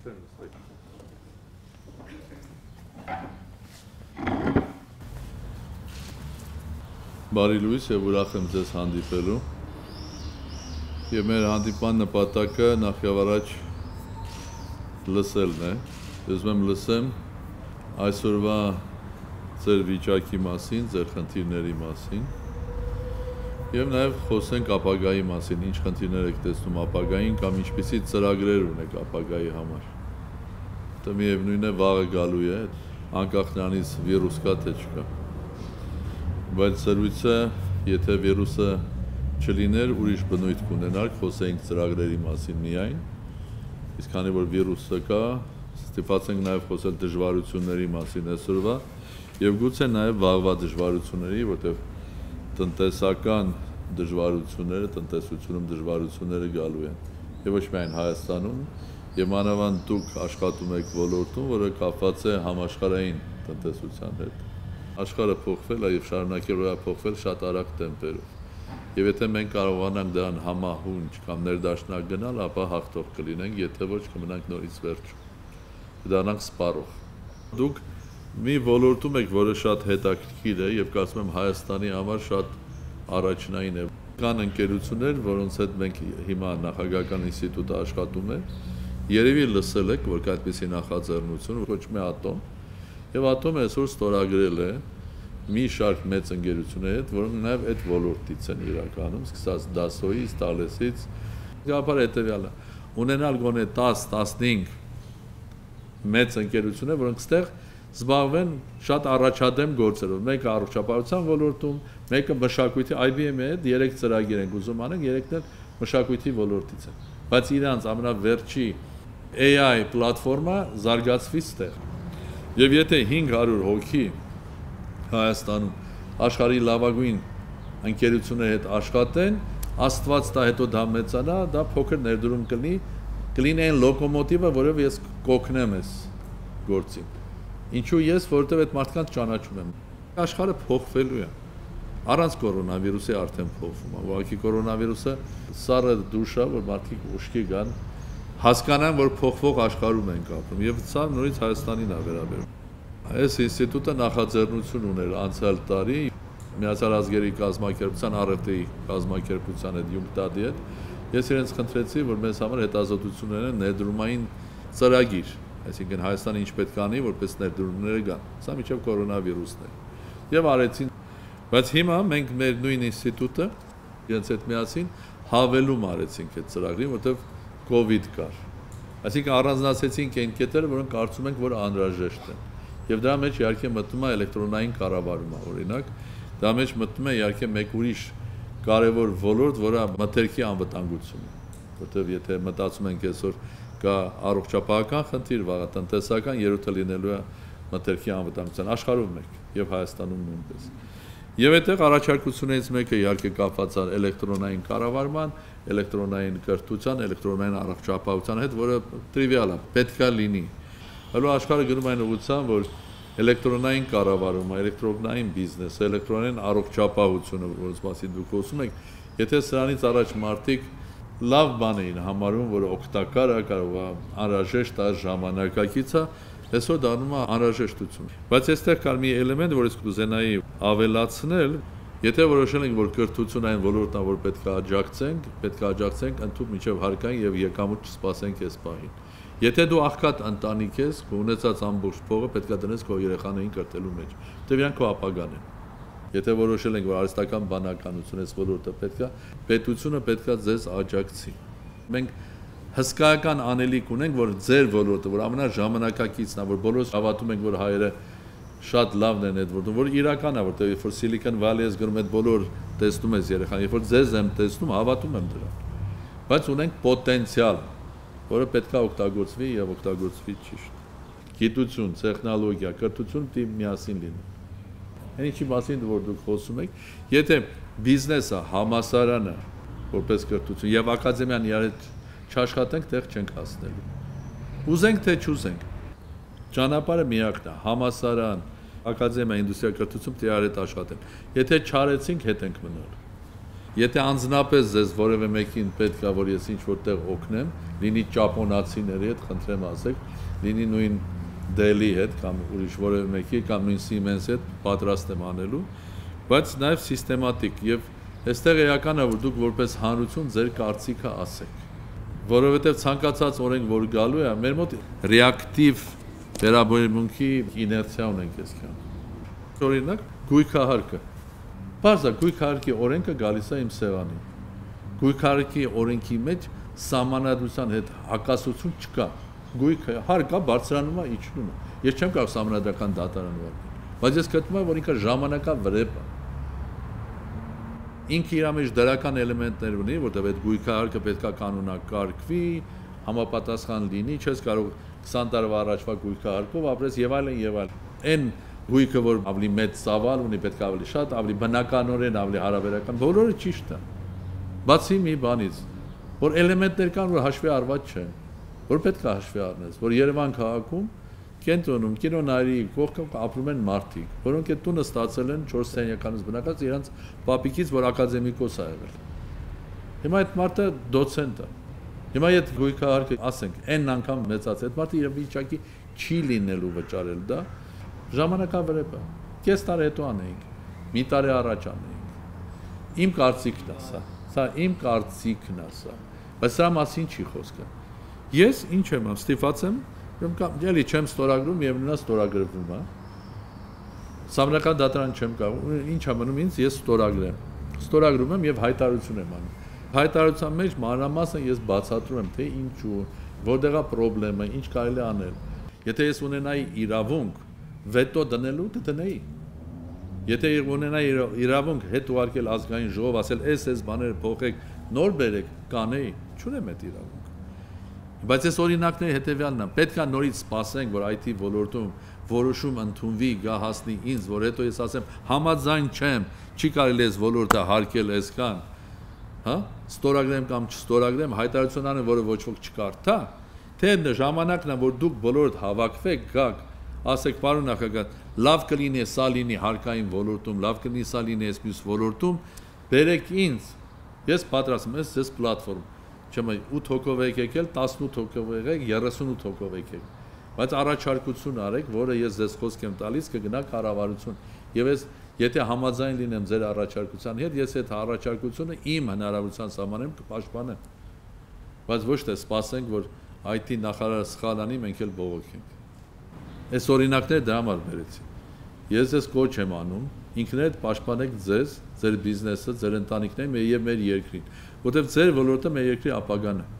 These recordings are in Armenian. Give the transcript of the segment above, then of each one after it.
Բարի լույս եւ ուրախ եմ ձեզ հանդիպելու։ Եվ մեր հանդիպման նպատակը նախ եւ առաջ լսելն է։ Ուզում եմ լսեմ այսօրվա ձեր վիճակի մասին, ձեր խնդիրների մասին։ Եվ նաեւ խոսենք ապագայի մասին, ինչ խնդիրներ եք տեսնում ապագային կամ ինչպիսի ծրագրեր ունեք ապագայի համար։ Դա միևնույն է վաղը գալու է, անկախ նրանից վիրուս կա թե չկա։ Բայց զրույցը, եթե վիրուսը չլիներ, ուրիշ բնույթ կունենար, խոսենք ծրագրերի մասին միայն, իսկ քանի որ վիրուսը կա, ստիպված ենք նաև խոսել դժվարությունների մասին այսօրվա եւ գուցե նաև վաղվա դժվարությունների, որտեղ տնտեսական դժվարությունները, տնտեսությունում դժվարությունները գալու են եւ ոչ միայն Հայաստանում, եւ մանավանդ դուք աշխատում եք ոլորտում, որը կապված է համաշխարհային տնտեսության հետ։ Աշխարհը փոխվել է եւ շարունակելու է փոխվել շատ արագ տեմպերով։ Եվ եթե մենք կարողանանք դրան համահունչ կամ ներդաշնակ գնալ, ապա հաղթող կլինենք, եթե ոչ կմնանք նորից վերջում։ Դառնանք սպառող։ Դուք մի ոլորտում եք, որը շատ հետաքրքիր է եւ կարծում եմ Հայաստանի համար շատ առաջնային է։ Կան ընկերություններ, որոնց հետ մենք հիմա նախագահական ինստիտուտը աշխատում է։ Երևի լսել եք, որ կա այդպիսի նախաձեռնություն, ոչ մի ատոմ։ Եվ ատոմը այսօր ստորագրել է մի շարք մեծ ընկերությունների հետ, որոնք նաև այդ ոլորտից են իրականում, սկսած Դասոյից, Տալեսից, գաղափարը հետևյալը, ունենալ գոնե 10-15 մեծ ընկերություններ, որոնք ստեղ զբաղվեն շատ առաջադեմ գործերով, մեկը առողջապահության ոլորտում, մեկը մշակույթի, IBM-ի հետ 3 ծրագիր ենք ուզում անենք, 3-ն էլ մշակույթի ոլորտից են, բայց իրանց ամենավերջի AI պլատֆորմա զարգացվի ստեղ։ Եվ եթե 500 հոգի Հայաստանում աշխարհի լավագույն ընկերությունների հետ աշխատեն, Աստված տա հետո դա մեծանա, դա փոքր ներդրում կլինի այն լոկոմոտիվը, որով ես կօգնեմ այս գործին։ Ինչու ես, որովհետև այդ մարդկանց ճանաչում եմ։ Աշխարհը փոխվելու է։ Առանց կորոնավիրուսի արդեն փոխվում է։ Ուղղակի կորոնավիրուսը սառը դուշ է, որ մարդիկ ուշքի գան, հասկանան, որ փոխվող աշխարհում ենք ապրում, եւ սա նորից Հայաստանին է վերաբերում։ Այս ինստիտուտը նախաձեռնություն ուներ անցյալ տարի Միացյալ Ազգերի կազմակերպության առևտրի կազմակերպության հետ ՅՈՒՆԿՏԱԴ-ի հետ։ Ես իրենց խնդրեցի, որ մեզ համար հետազոտություններ են ներդրումային ծրագիր, այսինքն Հայաստանը ինչ պետք է անի, որպես ներդրումները գան։ Սա միջև կորոնավիրուսն է։ Եվ արեցին, բայց հիմա մենք մեր նույն ինստիտուտը իրենց հետ միասին հավելում արեցինք այդ ծրագրին, որտեղ COVID կար։ Այսինքն առանձնացեցինք այն կետերը, որոնք կարծում ենք, որ անհրաժեշտ են։ Եվ դրա մեջ իհարկե մտնում է էլեկտրոնային կառավարումը, օրինակ, դրա մեջ մտնում է իհարկե մեկ ուրիշ կարևոր ոլորտ, որը մթերքի անվտանգությունն է, որտեղ եթե մտածում ենք այսօր կա առողջապահական խնդիր, վաղը տնտեսական, երրորդը լինելու է մթերքի անվտանգության աշխարհում մեկ եւ Հայաստանում նույնպես։ Եվ այդտեղ առաջարկություններից մեկը իհարկե կապված է էլեկտրոնային կառավարման, էլեկտրոնային կրթության, էլեկտրոնային առողջապահության հետ, որը տրիվիալ է, պետք է լինի։ Հələ աշխարհը գնում այն ուղղությամբ, որ էլեկտրոնային կառավարումը, էլեկտրոնային բիզնեսը, էլեկտրոնային առողջապահությունը, որոնց մասին դուք խոսում եք, եթե սրանից առաջ մարդիկ լավ բան էին համարում, որ օգտակար է, կարող է անհրաժեշտ է, ժամանակակից է, այսօր դառնում է անհրաժեշտություն։ Բայց այստեղ կար մի էլեմենտ, որ ես կուզենայի ավելացնել, եթե որոշել ենք, որ կրթությունը այն ոլորտն է, որ պետք է աջակցենք, ընդհանուր միջև հարկային եւ եկամուտ չսպասենք այս պահին։ Եթե դու աղքատ ընտանիք ես, քո ունեցած ամբողջ փողը պետք է դնես քո երեխաներին կրթելու մեջ, որտեղ իրանք քո ապագան են։ Եթե որոշել ենք, որ արհեստական բանականություն այս ոլորտը պետությունը պետք է ձեզ աջակցի։ Մենք հսկայական անելիք ունենք, որ ձեր ոլորտը, որ ամենաժամանակակիցն է, որ բոլորս հավատում ենք, որ հայերը շատ լավն են այդ ոլորտում, որ իրական է, որտեղ երբ որ Silicon Valley ես գնում այդ բոլոր տեսնում ես երեխան, երբ որ ձեզ եմ տեսնում, հավատում եմ դրան։ Բայց ունենք պոտենցիալ, որը պետք է օգտագործվի եւ օգտագործվի ճիշտ։ Գիտություն, տեխնոլոգիա, կրթություն պետք է միասին լինեն։ Այն ինչի մասին որ դուք խոսում եք, եթե բիզնեսը, համալսարանը, որպես կրթություն եւ ակադեմիան իրար հետ չաշխատենք, տեղ չենք հասնելու։ Ուզենք թե չուզենք։ Ճանապարհը միակն է, համալսարան, ակադեմիա, ինդուստրիա, կրթություն իրար հետ աշխատեն։ Եթե չարեցինք, հետ ենք մնալ։ Եթե անձնապես ձեզ որևէ մեկին պետք է որ ես ինչ որտեղ օգնեմ, լինի ճապոնացիների հետ, խնդրեմ ասեք, լինի նույն Dell-ի հետ կամ ուրիշ որևէ մեկի կամ նույն Siemens-ի հետ պատրաստ եմ անելու, բայց նաև սիստեմատիկ եւ այստեղ էականն է որ դուք որպես հանրություն ձեր կարծիքը ասեք, որովհետեւ ցանկացած օրենք որ գալու է, մեր մոտ ռեակտիվ վերաբերմունքի իներցիա ունենք այսքան։ Օրինակ, գույքահարկը։ Բարձր գույքահարկի օրենքը գալիս է իմ սեղանին։ Գույքահարկի օրենքի մեջ սահմանադրության հետ հակասություն չկա։ Գույքը հարկա բարձրանում է, իջնում է։ Ես չեմ կարող սահմանադրական դատարան ուղարկել, բայց ես գտնում եմ, որ ինքը ժամանակավրեպ է։ Ինքը իր մեջ դրական էլեմենտներ ունի, որտեղ այդ գույքահարկը պետք է կանոնակարգվի, համապատասխան լինի, չես կարող 20 տարվա առաջվա գույքահարկով ապրես եւ այլն եւ այլն։ Այն գույքը, որ ավելի մեծ ծավալ ունի, պետք է ավելի շատ, ավելի բնականորեն, ավելի հարաբերական, բոլորը ճիշտ է։ Բացի մի բանից, որ էլեմենտներ կան, որ հաշվի առված չեն, որ պետք է հաշվի առնես, որ Երևան քաղաքում կենտրոնում կինոնարի կողքը ապրում են մարդիկ, որոնք այդ տունը ստացել են 4 սենյականից բնակած իրանց պապիկից, որ ակադեմիկոս է եղել։ Հիմա այդ մարդը դոցենտ է։ Հիմա այդ գույքահարկը, ասենք, n անգամ մեծաց, այդ մարդը իր վիճակի չի լինելու վճարել դա, ժամանակավրեպ է։ Կես տարի հետո անեինք, մի տարի առաջ անեինք։ Իմ կարծիքն է սա իմ կարծիքն է սա, բայց սրա մասին չի խոսքը։ Ես ինչ եմ, ստիպված եմ, ելի չեմ ստորագրում եւ նա ստորագրվում է։ Սահմանադրական դատարան չեմ կարող, ինչ է մնում ինձ, ես ստորագրում եմ եւ հայտարարություն եմ անում։ Հայտարարության մեջ մանրամասն ես բացատրում եմ, թե ինչու, որտեղ է խնդրեմը, ինչ կարելի է անել։ Եթե ես ունենայի իրավունք վետո դնելու, դնեի։ Եթե ունենայի իրավունք հետ ուղարկել ազգային ժողով, ասել, այս բաները փոխեք, նոր բերեք, կանեի, չունեմ այդ իրավունք։ Բայց այս օրինակները հետեւյալն են, պետք է նորից սպասենք, որ IT ոլորտում որոշում ընդունվի, գա հասնի ինձ, որ հետո ես ասեմ, համաձայն չեմ, չի կարելի այս ոլորտը հարկել այսքան, հա, ստորագրեմ կամ չստորագրեմ, հայտարարություն անեմ, որը ոչ ոք չկարդա, թե ժամանակն է, որ դուք բոլորդ հավաքվեք, գաք, ասեք, պարոն նախագահ, լավ կլինի սա լինի հարկային ոլորտում, լավ կլինի սա լինի այս մյուս ոլորտում, բերեք ինձ, ես պատրաստ եմ, ես պլատֆորմ, չեմ 8 հոգով եք եկել, 18 հոգով եկեք, 38 հոգով եկեք, բայց առաջարկություն արեք, որը ես ձեզ խոսք եմ տալիս, կգնա կառավարություն, եւ ես եթե համաձայն լինեմ ձեր առաջարկության հետ, ես այդ առաջարկությունը իմ հնարավորության սահմանեմ կպաշտպանեմ, բայց ոչ թե սպասենք, որ IT նախարարը սխալ անի, մենք էլ բողոքենք։ Այս օրինակները դրա համար բերեցի։ Ես ձեզ կոչ եմ անում, ինքներդ պաշտպանեք ձեզ, ձեր բիզնեսը, ձեր ընտանիքներին եւ մեր երկրին, որտեղ ձեր ոլորտը մեր երկրի ապագան է։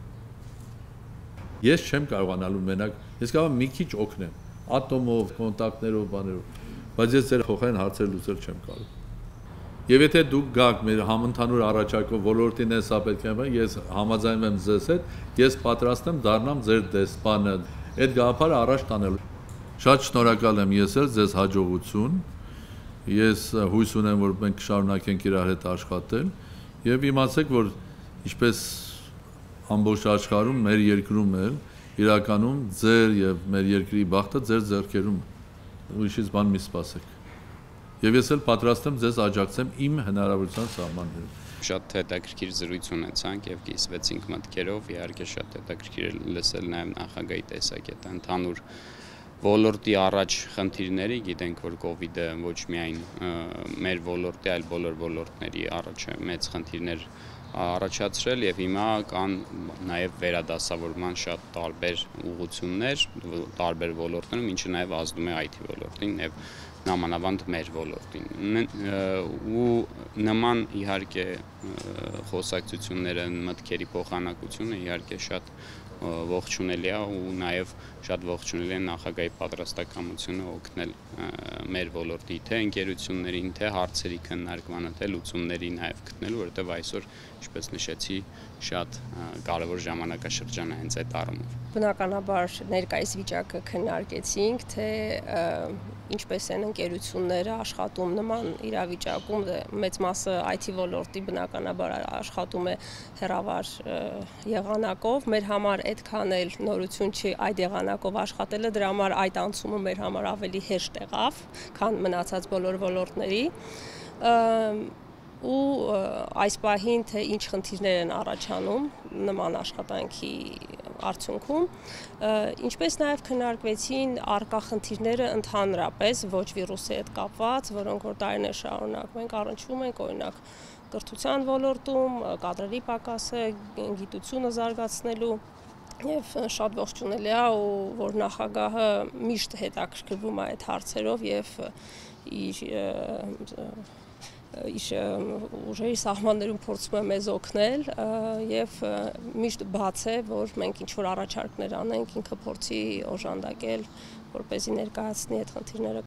Ես չեմ կարողանալու մենակ, ես կարող եմ մի քիչ օգնեմ, ատոմով, կոնտակտներով, բաներով, բայց ես ձեր փոխարեն հարցեր լուծել չեմ կարող։ Եվ եթե դուք գաք մեր համընդհանուր առաջարկով ոլորտին է սա պետք է, ես համաձայնում եմ ձեզ հետ, ես պատրաստ եմ դառնամ ձեր դեսպանը, այդ գաղափարը առաջ տանելու։ Շատ շնորհակալ եմ ես էլ ձեզ հաջողություն։ Ես հույս ունեմ, որ մենք կշարունակենք իրար հետ աշխատել եւ իմացեք, որ ինչպես ամբողջ աշխարհում, մեր երկրում էլ իրականում ձեր եւ մեր երկրի բախտը ձեր ձեռքերում ուրիշից բան մի սպասեք։ Եվ ես էլ պատրաստ եմ ձեզ աջակցեմ իմ հնարավորության սահմաններում։ Շատ հետաքրքիր զրույց ունեցանք եւ կիսվեցինք մտքերով, իհարկե շատ հետաքրքիր լսել նաեւ նախագահի տեսակետը ընդհանուր ոլորտի առաջ խնդիրների, գիտենք, որ կոവിഡ്ը ոչ միայն մեր ոլորտի, այլ բոլոր ոլորտների առաջ մեծ խնդիրներ առաջացրել եւ հիմա կան նաեւ վերադասավորման շատ տարբեր ուղղություններ տարբեր ոլորտներում, ինչը նաեւ ազդում է IT ոլորտին եւ նամանավանդ մեր ոլորտին ու նման իհարկե խոսակցությունները մտքերի փոխանակությունը իհարկե շատ ողջունելի է ու նաև շատ ողջունելի է նախագահի պատրաստակամությունը օգնել մեր ոլորտի թե ընկերություններին, թե հարցերի քննարկմանը, թե լուծումների նաև գտնելու, որովհետև այսօր, ինչպես նշեցի, շատ կարևոր ժամանակաշրջան է հենց այդ առումով։ Բնականաբար ներկայիս վիճակը քննարկեցինք, թե ինչպես են ընկերությունները աշխատում նման իրավիճակում, մեծ մասը IT ոլորտի բնականաբար աշխատում է հեռավար եղանակով, մեր համար այդքան էլ նորություն չի այդ եղանակով աշխատելը, դրա համար այդ անցումը մեր համար ավելի հեշտ եղավ, քան մնացած բոլոր ոլորտների։ ու այս պահին թե ինչ խնդիրներ են առաջանում նման աշխատանքի արդյունքում, ինչպես նաև քննարկվեցին առկա խնդիրները ընդհանրապես ոչ վիրուսի հետ կապված, որոնք որ տարիներ շարունակ մենք առնչվում ենք, օրինակ կրթության ոլորտում, կադրերի պակասը, գիտությունը զարգացնելու Եվ շատ ողջունելի է, որ նախագահը միշտ հետաքրքրվում է այդ հարցերով եւ իր ուժերի սահմաններում փորձում է մեզ օգնել եւ միշտ բաց է, որ մենք ինչ-որ առաջարկներ անենք, ինքը փորձի օժանդակել, որպեսզի ներկայացնի այդ խնդիրները